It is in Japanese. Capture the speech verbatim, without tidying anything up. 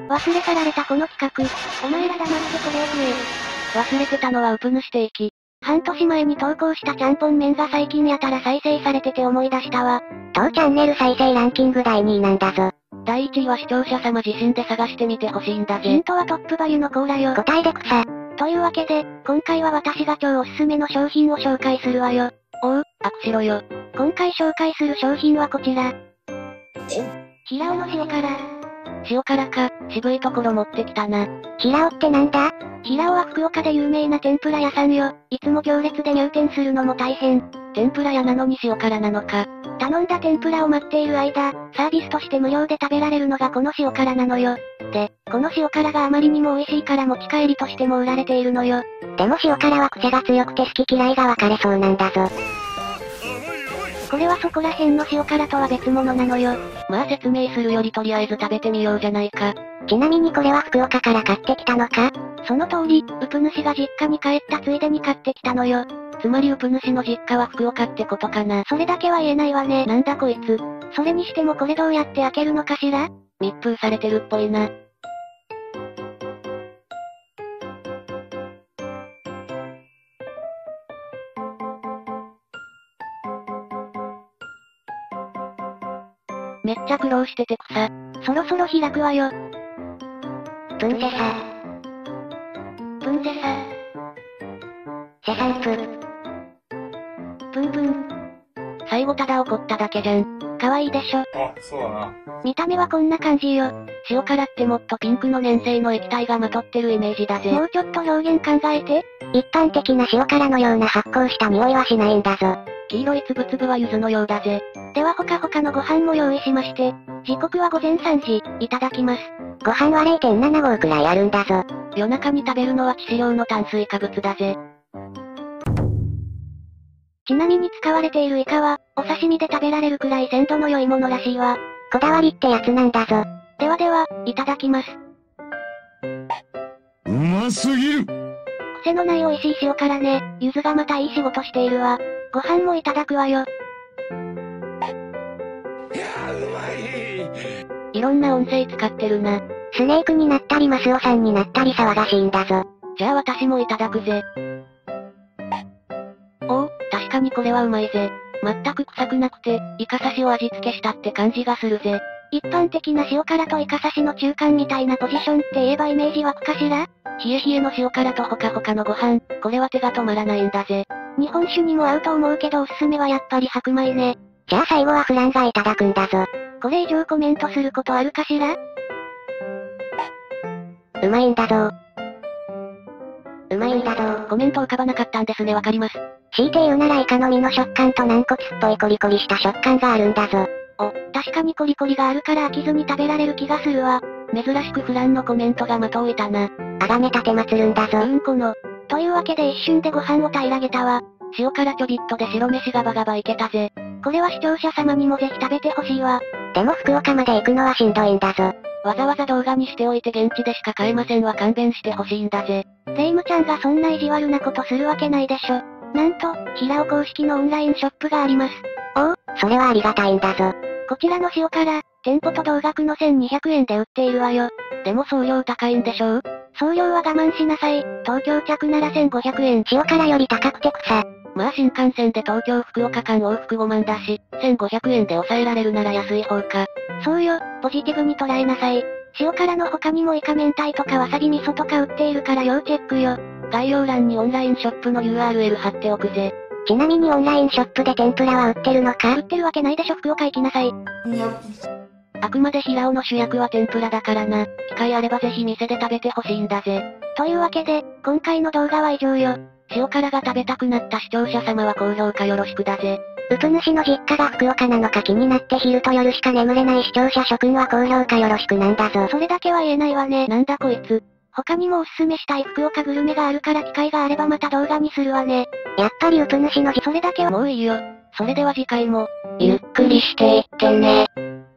忘れ去られたこの企画。お前ら黙ってこれを食え。 忘れてたのはウプ主ステーキ。 半年前に投稿したちゃんぽん麺が最近やたら再生されてて思い出したわ。 当チャンネル再生ランキングだいにいなんだぞ。 だいいちいは視聴者様自身で探してみてほしいんだぜ。 ヒントはトップバリュのコーラよ。 答えで草。 というわけで、今回は私が超おすすめの商品を紹介するわよ。 おう、悪しろよ。 今回紹介する商品はこちら。平尾の塩辛。 塩辛か、渋いところ持ってきたな。 平尾ってなんだ？ 平尾は福岡で有名な天ぷら屋さんよ。いつも行列で入店するのも大変。 天ぷら屋なのに塩辛なのか。 頼んだ天ぷらを待っている間、サービスとして無料で食べられるのがこの塩辛なのよ。で、この塩辛があまりにも美味しいから持ち帰りとしても売られているのよ。 でも塩辛は癖が強くて好き嫌いが分かれそうなんだぞ。 これはそこら辺の塩辛とは別物なのよ。 まあ説明するよりとりあえず食べてみようじゃないか。 ちなみにこれは福岡から買ってきたのか？ その通り、ウプ主が実家に帰ったついでに買ってきたのよ。 つまりウプ主の実家は福岡ってことかな。 それだけは言えないわね。 なんだこいつ。 それにしてもこれどうやって開けるのかしら？ 密封されてるっぽいな。めっちゃ苦労してて草。 そろそろ開くわよ。 プンセサ。 プンセサ。 セサンプ。 プンプン。 最後ただ怒っただけじゃん。 可愛いでしょ。 あ、そうだな。 見た目はこんな感じよ。 塩辛ってもっとピンクの粘性の液体がまとってるイメージだぜ。 もうちょっと表現考えて。 一般的な塩辛のような発酵した匂いはしないんだぞ。 黄色いつぶつぶは柚子のようだぜ。 ではほかほかのご飯も用意しまして。時刻は午前さんじ、いただきます。 ご飯は れいてんなな 合くらいあるんだぞ。 夜中に食べるのは致死量の炭水化物だぜ。 ちなみに使われているイカは、お刺身で食べられるくらい鮮度の良いものらしいわ。 こだわりってやつなんだぞ。 ではでは、いただきます。 うますぎる。 癖のない美味しい塩辛ね。柚子がまたいい仕事しているわ。ご飯もいただくわよ。 いろんな音声使ってるな。 スネークになったりマスオさんになったり騒がしいんだぞ。 じゃあ私もいただくぜ。おお、確かにこれはうまいぜ。全く臭くなくて、イカ刺しを味付けしたって感じがするぜ。 一般的な塩辛とイカ刺しの中間みたいなポジションって言えばイメージ湧くかしら？ 冷え冷えの塩辛とほかほかのご飯、これは手が止まらないんだぜ。 日本酒にも合うと思うけどおすすめはやっぱり白米ね。 じゃあ最後はフランがいただくんだぞ。 これ以上コメントすることあるかしら？ うまいんだぞ。うまいんだぞ。 コメント浮かばなかったんですね、わかります。 強いて言うならイカの身の食感と軟骨っぽいコリコリした食感があるんだぞ。 お、確かにコリコリがあるから飽きずに食べられる気がするわ。 珍しくフランのコメントが的を置いたな。 あがめ立てまつるんだぞ。 うんこの。 というわけで一瞬でご飯を平らげたわ。 塩辛ちょびっとで白飯ガバガバいけたぜ。 これは視聴者様にもぜひ食べてほしいわ。 でも福岡まで行くのはしんどいんだぞ。 わざわざ動画にしておいて現地でしか買えませんは勘弁してほしいんだぜ。 レイムちゃんがそんな意地悪なことするわけないでしょ。なんと、平尾公式のオンラインショップがあります。 おお、それはありがたいんだぞ。 こちらの塩辛、店舗と同額のせんにひゃくえんで売っているわよ。 でも送料高いんでしょう？ 送料は我慢しなさい。東京着ならせんごひゃくえん。 塩辛より高くて草。 まあ新幹線で東京福岡間往復ごまんだし、せんごひゃくえんで抑えられるなら安い方か。 そうよ、ポジティブに捉えなさい。塩辛の他にもイカ明太とかわさび味噌とか売っているから要チェックよ。 概要欄にオンラインショップの ユーアールエル 貼っておくぜ。 ちなみにオンラインショップで天ぷらは売ってるのか？ 売ってるわけないでしょ、福岡行きなさい。 あくまで平尾の主役は天ぷらだからな。機会あればぜひ店で食べてほしいんだぜ。 というわけで、今回の動画は以上よ。 塩辛が食べたくなった視聴者様は高評価よろしくだぜ。 ウプ主の実家が福岡なのか気になって昼と夜しか眠れない視聴者諸君は高評価よろしくなんだぞ。 それだけは言えないわね。 なんだこいつ。 他にもおすすめしたい福岡グルメがあるから機会があればまた動画にするわね。 やっぱりウプ主のじ、 それだけはもういいよ。それでは次回も、 ゆっくりしていってね。